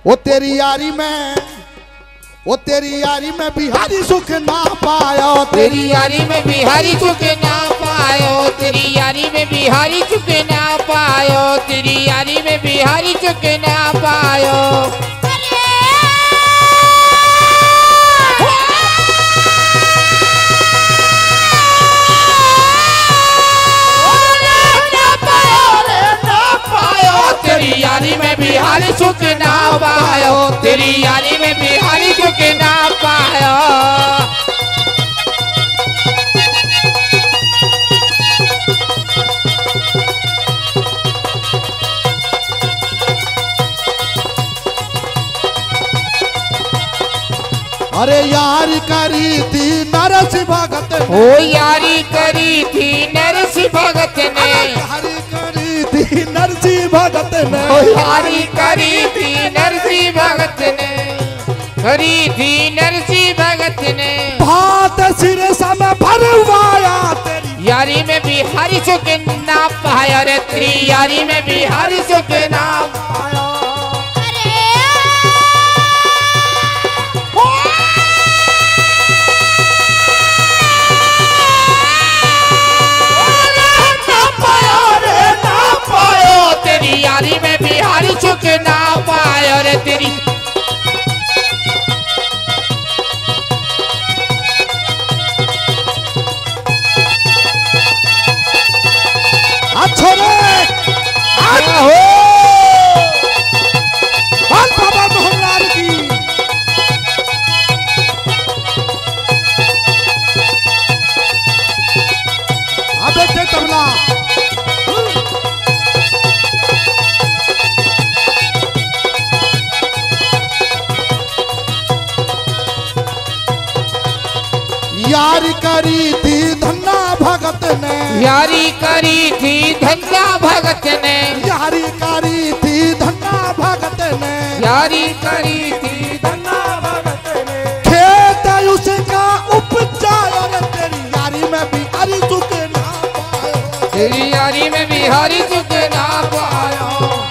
वो तेरी यारी में बिहारी सुख ना पायो, तेरी यारी में बिहारी सुख ना पायो, तेरी यारी में बिहारी सुख ना पायो, तेरी यारी में बिहारी सुख ना पायो। तेरी यारी में बिहारी सुख ना पायो, तेरी यारी में बिहारी सुख ना पायो। अरे यारी करी थी नरसिंह भगत ने, ओ यारी करी थी नरसिंह भगत ने, यारी करी थी नरसिंह भगत ने, ओ यारी करी थी नरसिंह भगत ने, करी थी नरसिंह भगत ने। भात सिर समय भरवाया तेरी यारी में बिहारी सुख ना पाया रे, तेरी यारी में बिहारी सुख ना पाया। तेरी यारी में बिहारी सुख ना पायो रे, तेरी अच्छो रे हो बाल बाबा मोहनलाल की। अब देखते तबला यारी करी थी धन्ना भगत ने, यारी करी थी धन्ना भगत ने, यारी करी थी धन्ना भगत ने, यारी करी थी धन्ना भगत ने। खेत उसका उपजाया रे, तेरी यारी में बिहारी सुख ना पायो, तेरी यारी में बिहारी सुख ना पायो।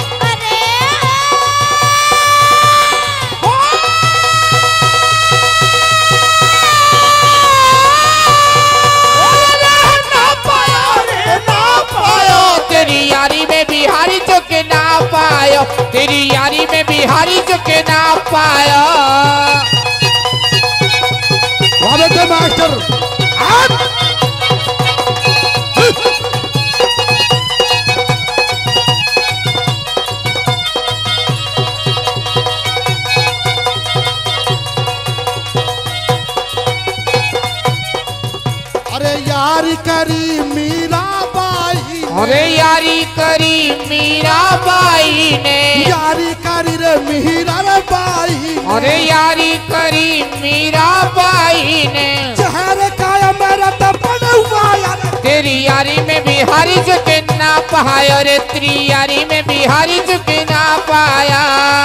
तेरी यारी में बिहारी सुख ना पायो, तेरी यारी में बिहारी सुख ना पायो। मास्टर अरे यारी करी मीराबाई, अरे यारी करी मीराबाई ने, यारी करी रे मीराबाई, अरे यारी करी मीराबाई ने। जहर काया मेरा तपन हुआ यार, तेरी यारी में बिहारी सुख ना पायो रे, तेरी यारी में बिहारी सुख ना पाया।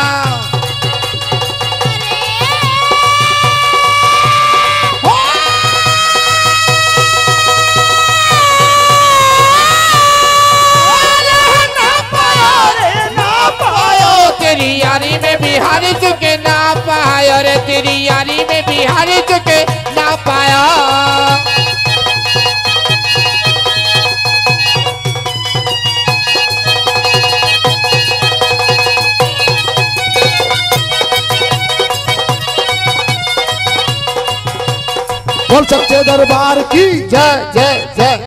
तेरी यारी में बिहारी सुख ना पायो रे, तेरी यारी में बिहारी सुख ना पाया। बोल सच्चे दरबार की जय जय जय।